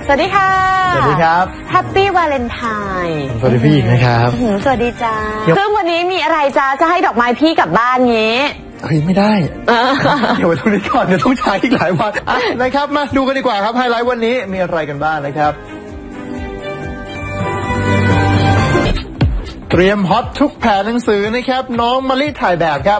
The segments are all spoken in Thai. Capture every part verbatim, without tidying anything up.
สวัสดีค่ะสวัสดีครับแฮปปี้วาเลนไทน์สวัสดีพี่อีกนะครับสวัสดีจ้าซึ่งวันนี้มีอะไรจ้าจะให้ดอกไม้พี่กลับบ้านงี้เฮ้ยไม่ได้เดี๋ยวไว้ตรงนี้ก่อนเดี๋ยวต้องใช้อีกหลายวันนะครับมาดูกันดีกว่าครับไฮไลท์วันนี้มีอะไรกันบ้างนะครับเตรียมฮอตทุกแผงหนังสือนะครับน้องมะลิถ่ายแบบครับ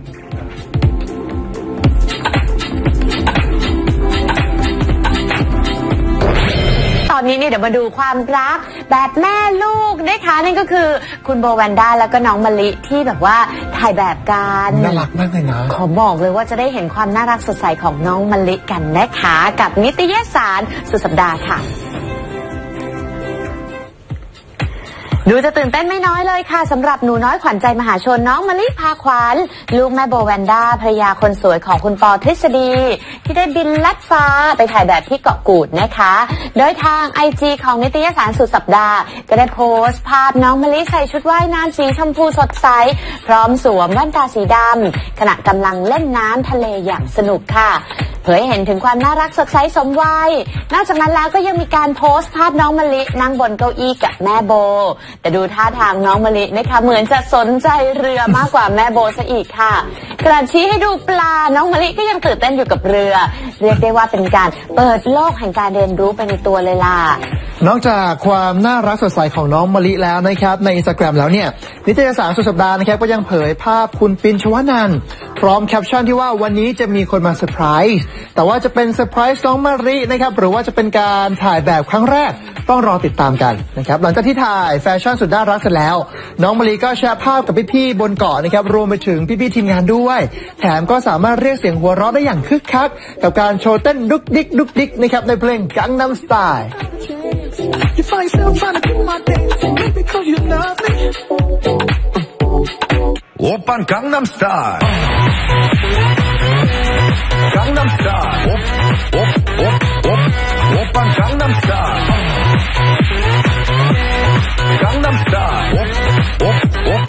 ตอนนี้เนี่ยเดี๋ยวมาดูความรักแบบแม่ลูกนะคะนั่นก็คือคุณโบแวนด้าแล้วก็น้องมะลิที่แบบว่าถ่ายแบบกันน่ารักมากเลยนะขอบอกเลยว่าจะได้เห็นความน่ารักสดใสของน้องมะลิกันนะคะกับนิตยสารสุดสัปดาห์ค่ะดูจะตื่นเต้นไม่น้อยเลยค่ะสำหรับหนูน้อยขวัญใจมหาชนน้องมะลิพาขวัญลูกแม่โบแวนด้าภรรยาคนสวยของคุณปอทฤษฎีที่ได้บินลัดฟ้าไปถ่ายแบบที่เกาะกูดนะคะโดยทาง ไอ จี ของนิตยสารสุดสัปดาห์ก็ได้โพสต์ภาพน้องมะลิใส่ชุดว่ายน้ำสีชมพูสดใสพร้อมสวมแว่นตาสีดำขณะกำลังเล่นน้ำทะเลอย่างสนุกค่ะเผยเห็นถึงความน่ารักสดใสสมวัยนอกจากนั้นแล้วก็ยังมีการโพสต์ภาพน้องมะลินั่งบนเก้าอี้กับแม่โบแต่ดูท่าทางน้องมะลินะคะเหมือนจะสนใจเรือมากกว่าแม่โบซะอีกค่ะกระชี้ให้ดูปลาน้องมะลิก็ยังตื่นเต้นอยู่กับเรือเรียกได้ว่าเป็นการเปิดโลกแห่งการเรียนรู้ไปในตัวเลยล่ะนอกจากความน่ารักสดใสของน้องมะลิแล้วนะครับในอินสตาแกรมแล้วเนี่ยนิตยสารสุดสัปดาห์นะครับก็ยังเผยภาพคุณปินชวนันท์พร้อมแคปชั่นที่ว่าวันนี้จะมีคนมาเซอร์ไพรส์แต่ว่าจะเป็นเซอร์ไพรส์น้องมะลินะครับหรือว่าจะเป็นการถ่ายแบบครั้งแรกต้องรอติดตามกันนะครับหลังจากที่ถ่ายแฟชั่นสุดน่ารักเสร็จแล้วน้องมะลิก็แชร์ภาพกับพี่ๆบนเกาะนะครับรวมไปถึงพี่ๆทีมงานด้วยแถมก็สามารถเรียกเสียงหัวเราะได้อย่างคึกคักกับการโชว์เต้นดุกดิกดุกดิกนะครับในเพลงกังนัมสไตล์You find yourself trying to do my dance because you love me. Oppan Gangnam Style. Gangnam Style. Op, op, op, op. Oppan Gangnam Style. Gangnam Style. Op, op, op.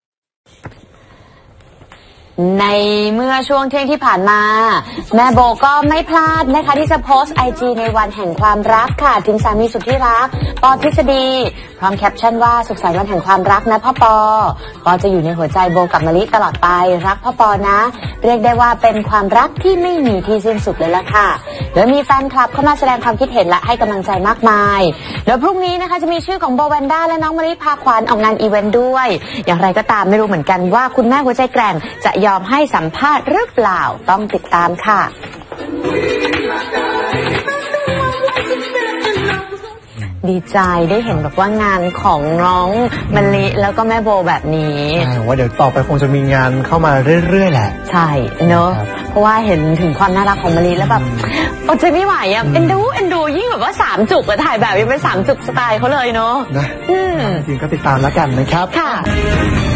ในเมื่อช่วงเที่ยงที่ผ่านมาแม่โบก็ไม่พลาดนะคะที่จะโพสต์ ไอ จี ในวันแห่งความรักค่ะถึงสามีสุดที่รักปอทฤษฎีพร้อมแคปชั่นว่าสุขสันต์วันแห่งความรักนะพ่อปอปอจะอยู่ในหัวใจโบกับมะลิตลอดไปรักพ่อปอนะเรียกได้ว่าเป็นความรักที่ไม่มีที่สิ้นสุดเลยล่ะค่ะโดยมีแฟนคลับเข้ามาแสดงความคิดเห็นและให้กำลังใจมากมายโดยพรุ่งนี้นะคะจะมีชื่อของโบแวนด้าและน้องมะลิพาขวัญออกงานอีเวนต์ด้วยอย่างไรก็ตามไม่รู้เหมือนกันว่าคุณแม่หัวใจแกร่งจะยอมให้สัมภาษณ์หรือเปล่าต้องติดตามค่ะดีใจได้เห็นแบบว่างานของน้องมะลิแล้วก็แม่โบแบบนี้ว่าเดี๋ยวต่อไปคงจะมีงานเข้ามาเรื่อยๆแหละใช่เนอะเพราะว่าเห็นถึงความน่ารักของมะลิแล้วแบบอดใจไม่ไหวอ่ะเอ็นดูเอ็นดูยิ่งแบบว่าสามจุกอะถ่ายแบบยังเป็นสามจุกสไตล์เขาเลยเนอะนะจริงก็ติดตามแล้วกันนะครับค่ะ